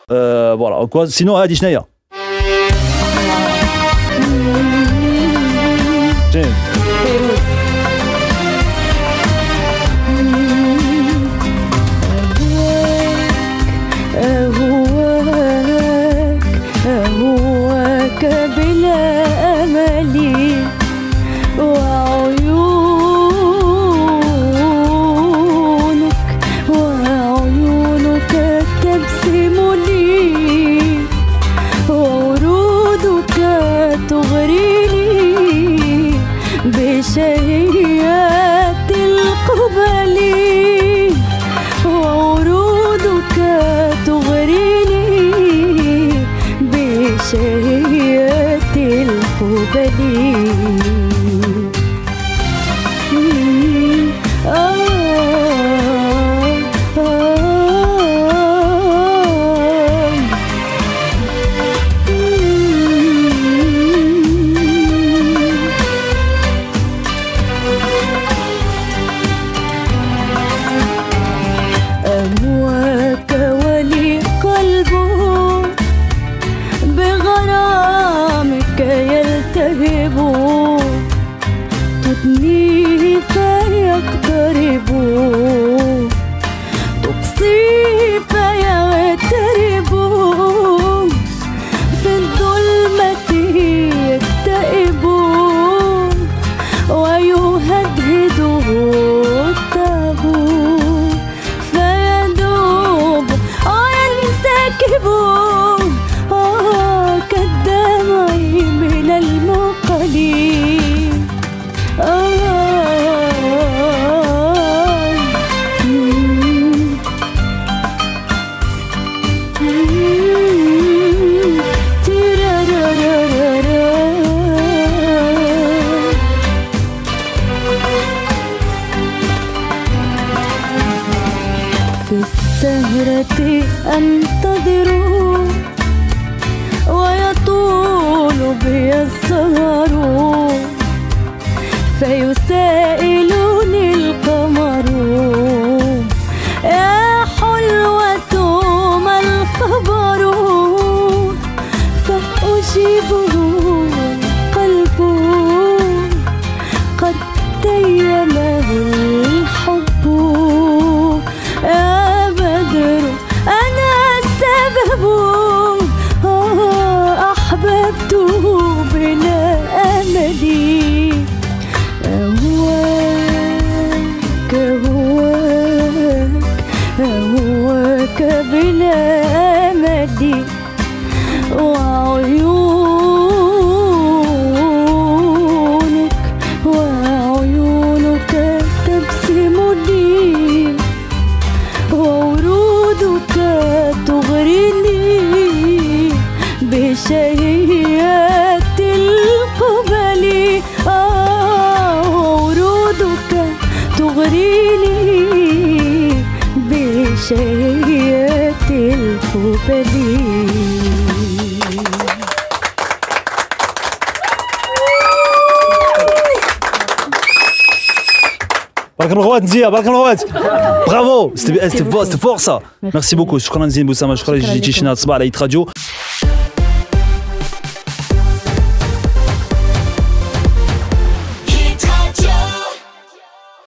فوالا كوا سينو هادي شناهي أهواك بلا أملي وعيونك تبسم لي وورودك تغريني بشهيات القبل وورودك تغريني بشهيات القبل أمواك ولي قلبه بغرامك يلتهب تدنيه فيقترب تقصي فيغترب في الظلمة يكتئب ويهدهده التعب فيدوب وينسكب كالدمع من المقلي في السهرة أنتظر ويطول بي السهر فيسائلني القمر يا حلوة ما الخبر فأجيبه القلب قد تيمه الحب يا بدر أنا السبب أحببته بلا أملي أهواك بلا أملي وعيونك تبسم لي وورودك تغريني بشهيات القبل وورودك تغريني بشهيات القبل. بارك الله خوات نزيه بارك الله خوات برافو سيتي فور سا ميرسي بوكو شكرا زين بوسامه شكرا جيتي شينا الصباح على ايت راديو.